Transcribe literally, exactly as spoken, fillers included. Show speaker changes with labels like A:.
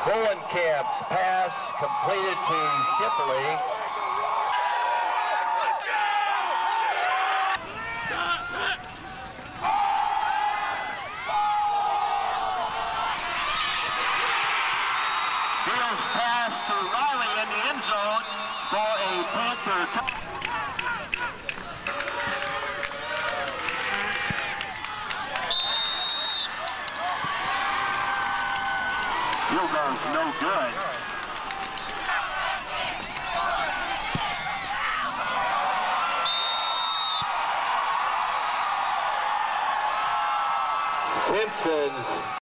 A: Bowenkamp's pass completed to Shipley.
B: Fields pass to Riley in the end zone for a Panther touchdown. Field goal's no good.
A: Simpson's